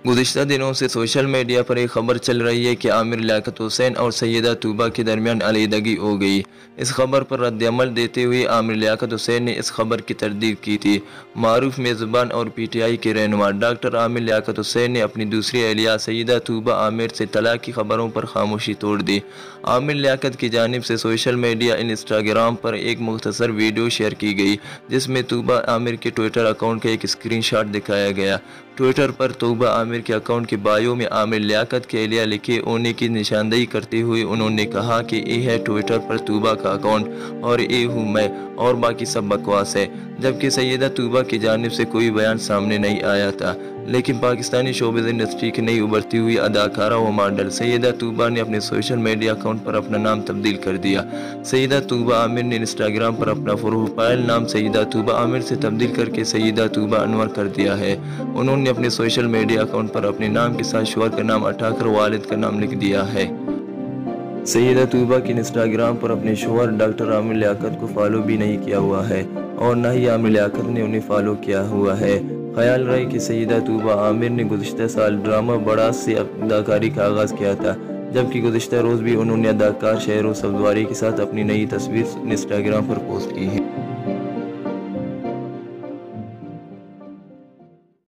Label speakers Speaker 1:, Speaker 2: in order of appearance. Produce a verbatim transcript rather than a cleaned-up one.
Speaker 1: گزشتہ دنوں سے سوشل میڈیا پر ایک خبر چل رہی ہے کہ عامر لیاقت حسین اور سیدہ طوبیٰ کے درمیان علیحدگی ہو گئی۔ اس خبر پر رد عمل دیتے ہوئے عامر لیاقت حسین نے اس خبر کی تردید کی تھی۔ معروف میزبان اور پی ٹی آئی کے رہنما ڈاکٹر عامر لیاقت حسین نے اپنی دوسری اہلیہ سیدہ طوبیٰ عامر سے طلاق کی خبروں پر خاموشی توڑ دی۔ عامر لیاقت کی جانب سے سوشل میڈیا انسٹاگرام پر ایک مختصر ویڈیو شیئر کی گئی جس میں طوبیٰ عامر کے ٹویٹر اکاؤنٹ کا ایک اسکرین شاٹ دکھایا گیا۔ ٹویٹر پر طوبیٰ عامر کے اکاؤنٹ کے بایو میں عامر لیاقت کے اہلیہ لکھے ہونے کی نشاندہی کرتے ہوئے انہوں نے کہا کہ یہ ہے ٹویٹر پر طوبیٰ کا اکاؤنٹ اور یہ ہوں میں اور باقی سب بکواس ہے، جبکہ سیدہ طوبیٰ کی جانب سے کوئی بیان سامنے نہیں آیا تھا۔ لیکن پاکستانی شوبز انڈسٹری کی نئی ابھرتی ہوئی اداکارہ و ماڈل سیدہ طوبیٰ نے اپنے سوشل میڈیا اکاؤنٹ پر اپنا نام تبدیل کر دیا۔ سیدہ طوبیٰ عامر نے انسٹاگرام پر اپنا پروفائل نام سیدہ طوبیٰ عامر سے تبدیل کر کے سیدہ طوبیٰ انور کر دیا ہے۔ انہوں نے اپنے سوشل میڈیا اکاؤنٹ پر اپنے نام کے ساتھ شوہر کا نام ہٹا کر والد کا نام لکھ دیا ہے۔ سیدہ طوبیٰ کی انسٹاگرام پر اپنے شوہر ڈاکٹر عامر لیاقت کو فالو بھی نہیں کیا ہوا ہے اور نہ ہی عامر لیاقت نے انہیں فالو کیا ہوا ہے۔ خیال رہے کہ سیدہ طوبیٰ عامر نے گزشتہ سال ڈرامہ بڑا سے اداکاری کا آغاز کیا تھا، جبکہ گزشتہ روز بھی انہوں نے اداکار شہرو سبزواری کے ساتھ اپنی نئی تصویر انسٹاگرام پر پوسٹ کی ہے۔